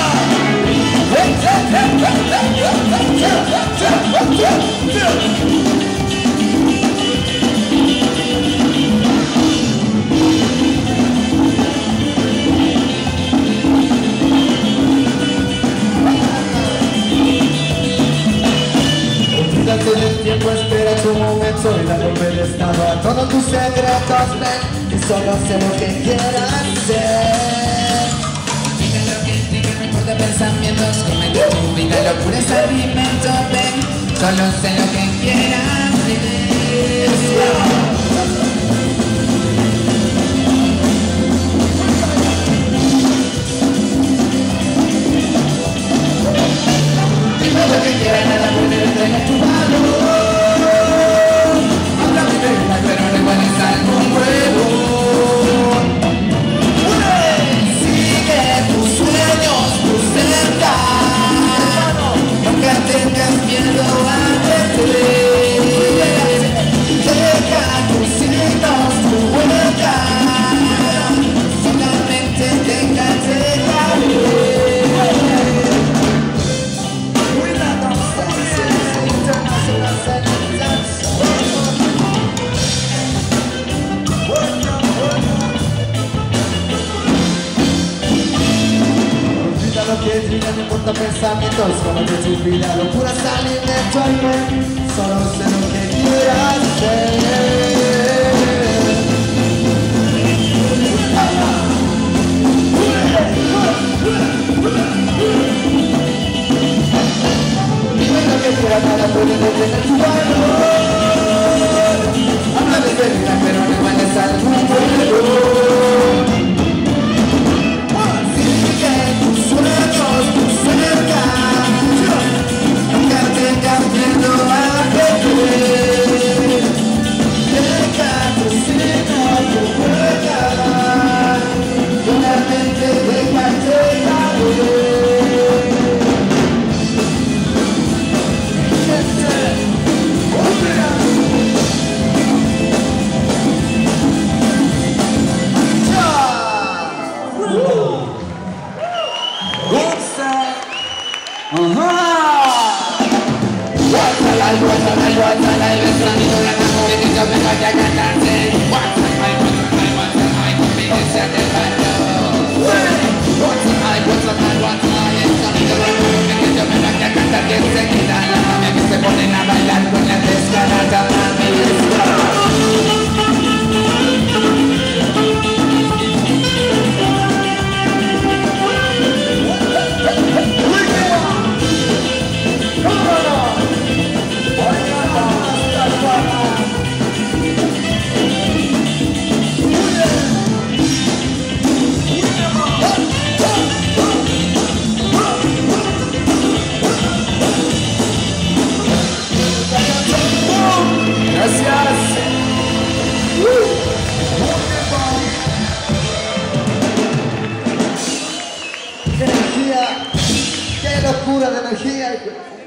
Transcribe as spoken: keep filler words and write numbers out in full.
Olvídate del tiempo, espera tu momento y da golpe de estado a todos tus secretos, ven, que solo sé lo que quieras hacer. Diga lo que diga, no importa pensamientos, comete tu vida, locura es alimento, ven, solo sé lo que quieras hacer. Dime lo que quieras, nada puede detener tu valor. Habla mi verdad, pero no igual es algo nuevo. Sigue tus sueños, tu cerca. Nunca tengas miedo a crecer. Deja tus signos, tu huella. Solamente déjate caer. Lo que diga, no importa pensamientos, solo de tu vida, locura es alimento y ven, solo sé lo que quieras hacer. Dime lo que quieras, nada puede detener tu valor. Habla de verdad, pero no igual es algo nuevo. Guatalay, guatalay, guatalay, besando la mano y que yo me vaya a cantarte. Guatalay, guatalay, guatalay, conmigo se hace el barro. Guatalay, guatalay, guatalay, el sonido de la mano y que yo me vaya a cantar que enseguida la mami que se ponen a bailar con la descarada mami. Gracias. ¡Qué energía! ¡Qué locura de energía!